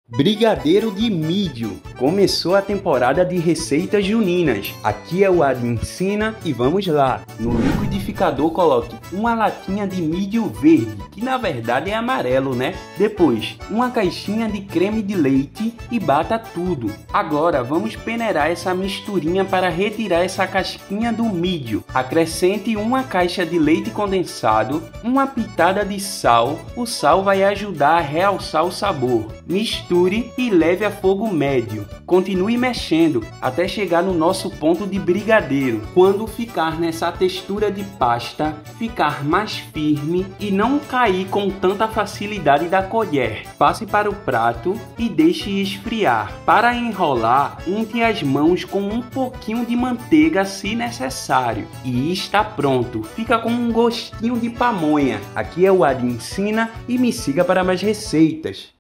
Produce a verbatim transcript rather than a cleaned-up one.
Brigadeiro de milho. Começou a temporada de receitas juninas. Aqui é o Ad Ensina e vamos lá. No liquidificador coloque uma latinha de milho verde, que na verdade é amarelo, né? Depois, uma caixinha de creme de leite e bata tudo. Agora vamos peneirar essa misturinha para retirar essa casquinha do milho. Acrescente uma caixa de leite condensado, uma pitada de sal. O sal vai ajudar a realçar o sabor. Misture e leve a fogo médio. Continue mexendo até chegar no nosso ponto de brigadeiro. Quando ficar nessa textura de pasta, ficar mais firme e não cair com tanta facilidade da colher. Passe para o prato e deixe esfriar. Para enrolar, unte as mãos com um pouquinho de manteiga se necessário. E está pronto. Fica com um gostinho de pamonha. Aqui é o Ad Ensina e me siga para mais receitas.